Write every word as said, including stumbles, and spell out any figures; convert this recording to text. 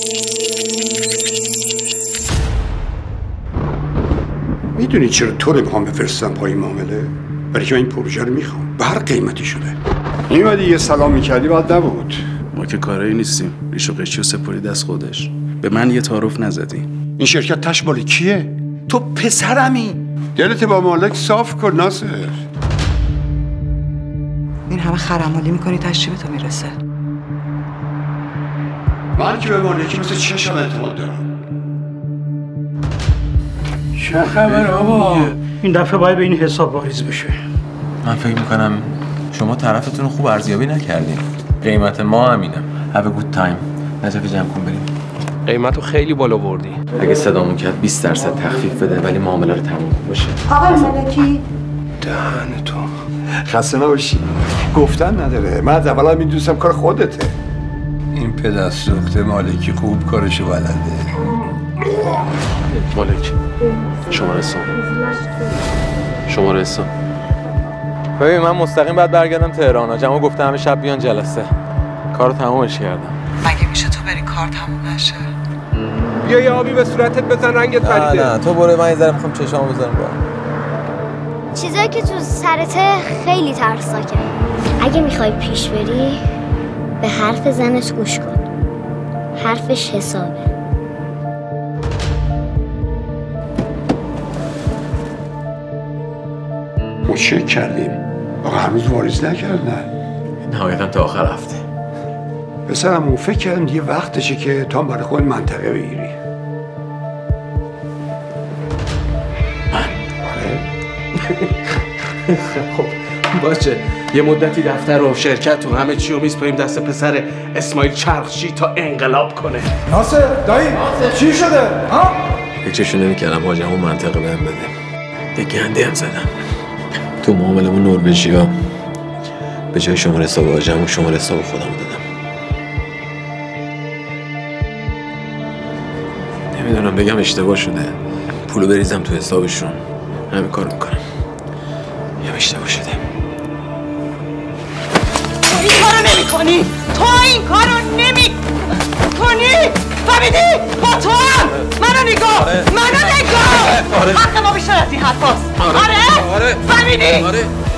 میدونی چرا تو رو میخوام بفرستم پای معامله؟ برای که من این پروژه رو میخوام به هر قیمتی شده. میومدی یه سلام میکردی بعد نبود. ما که کارایی نیستیم. ریش و قیچی و سپری دست خودش. به من یه تعارف نزدی. این شرکت تش مال کیه؟ تو پسرمی. دلت با مالک صاف کن ناصر. این همه خرمالی میکنی تش چی به تو میرسه؟ من که به مالکی مثل چشم اعتماد دارم. چه خبر آقا؟ این دفعه باید به این حساب واریز بشه. من فکر میکنم شما طرفتون رو خوب ارزیابی نکردین. قیمت ما همینه. Have a good time. نجفی جمع کن بریم. قیمت رو خیلی بالا بردی. اگه صدامون کرد بیست درصد تخفیف بده ولی معامله رو تموم باشه. آقای ملکی دهن تو خسته نباشی. گفتن نداره. من از اولا میدونستم کار خودته. این پدر سوخته مالکی خوب کارشو بلده. مالک شماره سام شماره سام ببین من مستقیم بعد برگردم تهران ها. جمع گفته همه شب بیان جلسه. کارو تمومش کردم. مگه میشه تو بری کار تموم نشه؟ بیا یه آبی به صورتت بزن رنگت پریده. نه نه تو برو من یه ذره میخوام چشامو بزنم با. چیزایی که تو سرته خیلی ترسناکه. اگه میخوای پیش بری به حرف زنت گوش کن. حرفش حسابه. ما چک کردیم آقا هنوز واریز نکردن. نهایتا تا آخر هفته. پسرم اون فکر کردم دیگه وقتشه که تا برای خود منطقه بگیری. من آره خب باشه یه مدتی دفتر و شرکت و همه چی رو میسپاریم دست پسر اسماعیل چرخشی تا انقلاب کنه. ناصر دایی چی شده؟ ها؟ فکرشو نمی‌کردم حاجمون منطقه بهم بده. یه گنده هم زدم. تو معاملمون نروژیا به جای شماره حساب حاجمون شماره حساب خودم دادم. نمیدونم بگم اشتباه شده. پولو بریزم تو حسابشون. همین کار میکنم. یا اشتباه شده. تو این کارو نمی کنی. تو این کارو نمی کنی. فهمیدی؟ با تو هم منو نگاه منو نگاه. حق ما بیشتر از این حرف هست. آره؟ فهمیدی؟